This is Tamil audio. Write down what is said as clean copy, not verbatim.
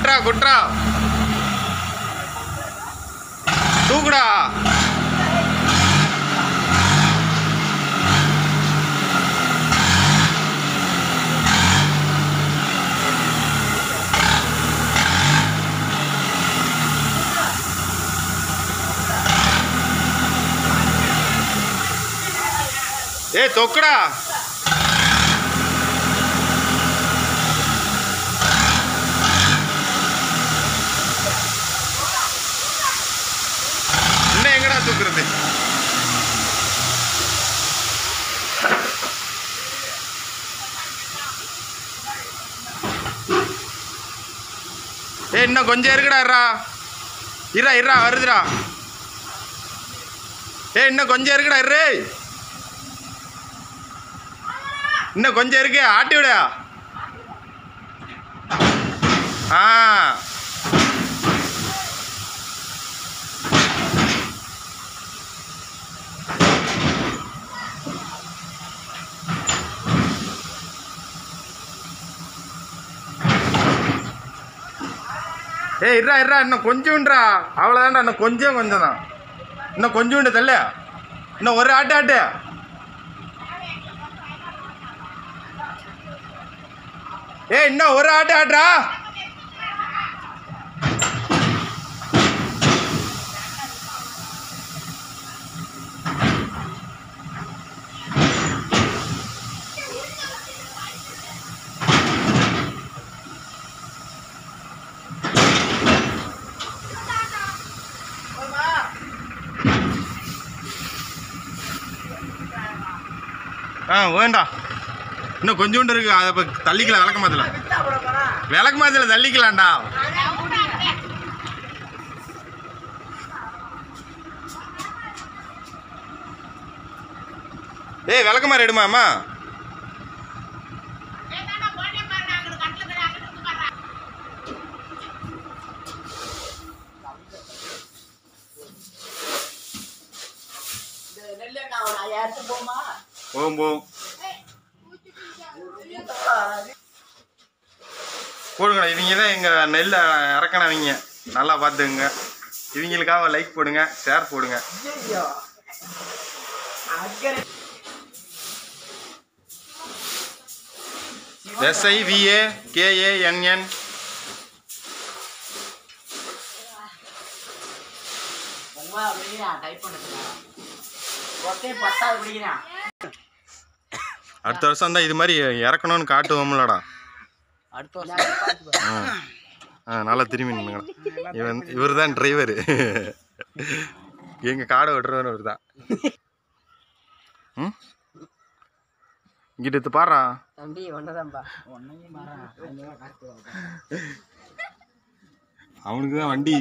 குட்ரா குட்ரா தூக்குடா. ஏய் தொக்குடா. இன்னும் எங்கடா தூக்குறது? ஏய் இன்னும் கொஞ்சம் இருக்குடா. இரா இரா வருதுடா. ஏய் இன்னும் கொஞ்சம் இருக்குடா. இரு இன்னும் கொஞ்சம் இருக்கு. ஆட்டி விட. ஆ ஏய் இருடா இருடா. இன்னும் கொஞ்சம்ன்றா. அவ்வளோதான்டா. இன்னும் கொஞ்சம் தான். இன்னும் கொஞ்சோண்டு தள்ள. இன்னும் ஒரு ஆட்டு ஆட்டு. ஏய் இன்னும் ஒரு ஆட்டு ஆட்டுறா. வேண்டாம். இன்னும் கொஞ்சோண்டு இருக்கு. அதை இப்போ தள்ளிக்கலாம். விளக்கு மாதத்தில் தள்ளிக்கலாம்டா. ஏய் விளக்கு மாதிரி எடுமாம்மா. போகும் போடுங்கடா. இவங்க தான் எங்கள் நெல்லை இறக்கணவங்க. நல்லா பார்த்துக்குங்க. இவங்களுக்காக லைக் போடுங்க, ஷேர் போடுங்க. SIVAKANN. அடுத்த வருஷம் தான் இது மாதிரி இறக்கணும்னு காட்டுவோம்லடா. நல்லா திரும்பி நின்னுங்களா. இவர் தான் டிரைவரு. எங்கள் காடை வெட்டுறவர் இவர் தான். இங்கிட்டு பாடுறா. அவனுக்கு தான் வண்டி.